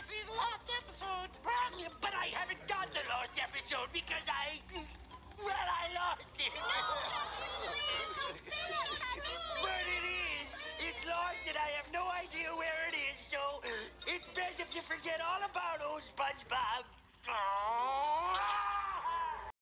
see the last episode. But I haven't got the last episode because I lost it. No, Happy, please don't say that, Happy, please. But it is. It's lost and I have no idea where it is, so it's best if you forget all about old SpongeBob. Aww.